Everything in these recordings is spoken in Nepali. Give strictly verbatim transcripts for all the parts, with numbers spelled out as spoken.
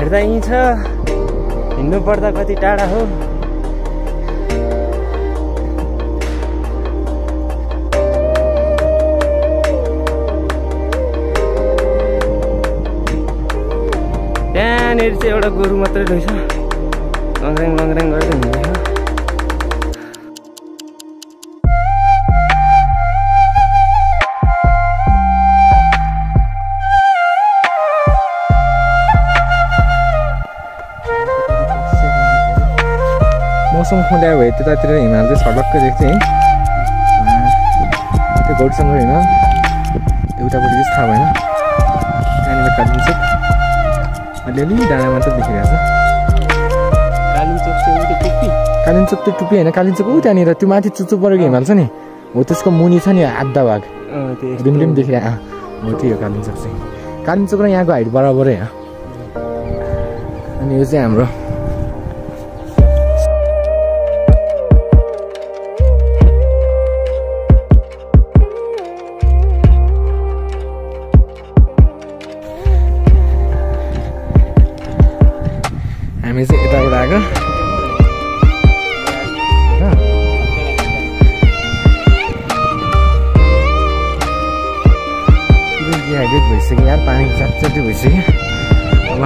हेर्दा यहीँ छ, हिँड्नु पर्दा कति टाढा हो। त्यहाँनिर चाहिँ एउटा गोरु मात्रै रहेछ, लङ्ग्रेङ लङ्ग्रेङ गरेर हिँड्दैछ। मौसम खुल्या भए त्यतातिर हिमाल चाहिँ छटक्कै देख्छ है। त्यो गौरीसँग हिमाल एउटापट्टि चाहिँ थाहा भएन। त्यहाँनिर कालिम्चोक अलिअलि डाँडा मात्र देखिरहेको छ। कालिम्चोक चाहिँ टुप्पी, कालिम्चोक त्यो टुप्पी होइन, कालिम्चोक ऊ त्यहाँनिर त्यो माथि चुच्चो परेको हिमाल छ नि, हो त्यसको मुनि छ नि आधा भाग रिमरिम देखिरहेको हो, त्यो हो कालिम्चोक चाहिँ। कालिम्चोक र यहाँको हाइट बराबरै हो। अनि यो चाहिँ हाम्रो हामी चाहिँ यताबाट आएको डिहाइड्रेट भइसक्यो यार, पानी चाटचाटी भइसक्यो। अब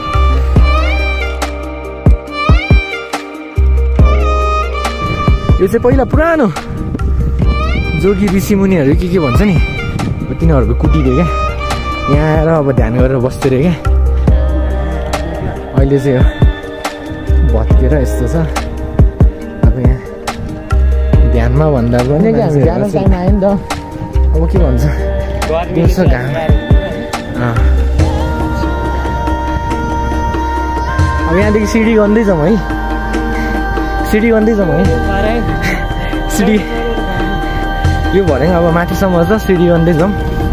यो चाहिँ पहिला पुरानो जोगी ऋषि मुनिहरू के के भन्छ नि, तिनीहरूको कुटीले क्या यहाँ आएर अब ध्यान गरेर बस्थ्यो अरे क्या। अहिले चाहिँ भत्केर यस्तो छ। अब यहाँ ध्यानमा भन्दा पनि हामी जान टाइम आयो नि त। अब के भन्छ दिउँसो घाम। अब यहाँदेखि सिडी गर्दै जाउँ है, सिडी गर्दै जाउँ है। सिडी यो भरे अब माथिसम्म छ, सिडी गर्दै जाउँ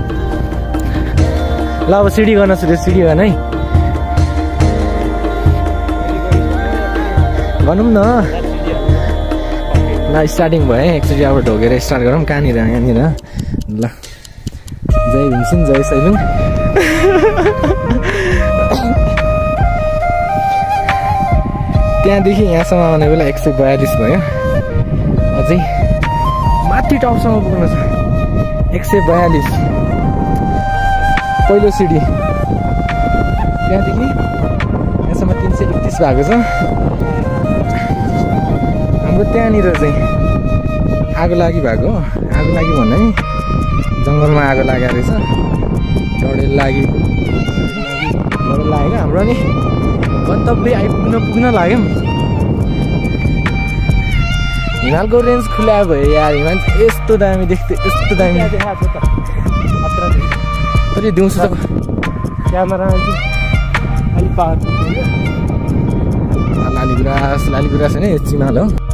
ल। अब सिडी गर्न सुरु, सिडी गर्न है, भनौँ न ल। स्टार्टिङ भयो है, एकचोटि अब ढोकेर स्टार्ट गरौँ। कहाँनिर यहाँनिर ल। जय भीमसिन, जय सैलुङ। त्यहाँदेखि यहाँसम्म आउने बेला एक सय बयालिस भयो, अझै माथि टपसम्म पुग्नु छ। एक सय बयालिस पहिलो सिडी, त्यहाँदेखि यहाँसम्म तिन सय एकतिस भएको छ। हाम्रो त्यहाँनिर चाहिँ आगो लागि भएको हो, आगो लागि भन्दा नि जङ्गलमा आगो लागेको रहेछ, डडेल लागि डडेल लाग्यो हाम्रो। अनि गन्तव्य आइपुग्न पुग्न लाग्यो। हिमालको रेन्ज खुला भयो यार, हिमाल यस्तो दामी देख्थ्यो, यस्तो दामी। तर दिउँसो त क्यामेरा अलिक पावर लाली गुराँस, लाली गुराँस होइन, यो चिमाल हो।